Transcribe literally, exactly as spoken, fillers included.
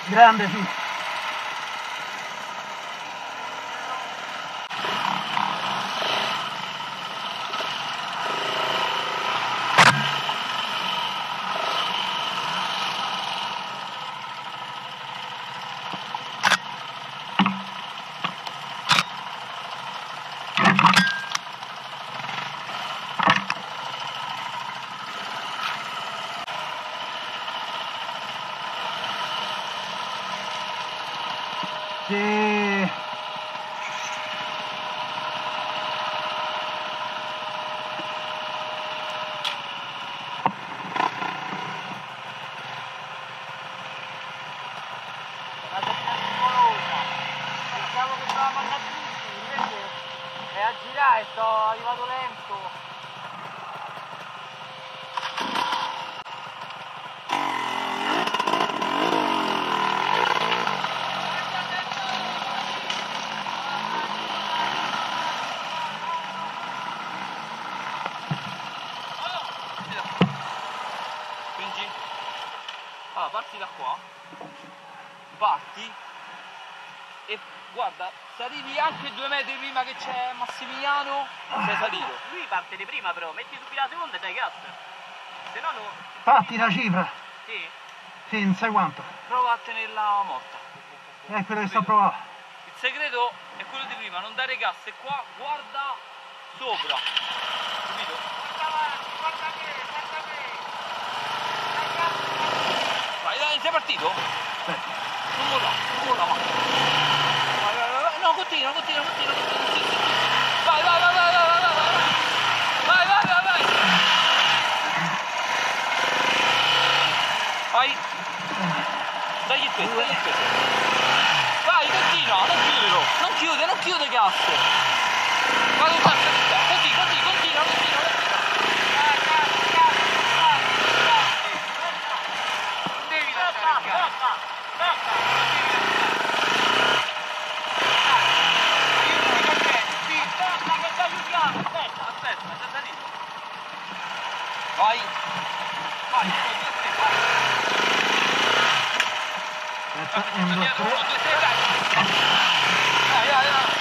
Grande, sì. Sì. La termina spolosa. Pensavo che stava mandando tutti, invece è a girare e sto arrivato lento. Allora, parti da qua, parti e guarda, se arrivi anche due metri prima che c'è Massimiliano, sei salito. Lui parte di prima però, metti subito la seconda e dai gas. Se no no. Fatti la cifra. Sì. Sì, non sai quanto. Prova a tenerla morta. È quello che sto provando. Il segreto è quello di prima, non dare gas e qua guarda sopra. Capito? Guarda, guarda che, guarda che. Vai, dai, sei partito? Aspetta. Non mollare, non mollare, vai. Vai, vai, vai, vai. No, continua, continua, continua, continua. Sì, sì. Vai, vai, vai, vai, vai, vai, vai. Vai, vai, vai, vai. Vai. Dai il peso, dai il peso. Vai, continua, non chiudilo. Non chiude, non chiude gas. Vai, così, così, continua, continua, continua. Vai, gas, gas, vai, vai. Non devi lasciare il gas. Stoppa, aiutami con te. Sì, stoppa che ti aiutiamo. Aspetta, aspetta, sei salito. Vai. Vai, uno, due, tre, vai. Aspetta, un, due, tre. Vai, vai, vai.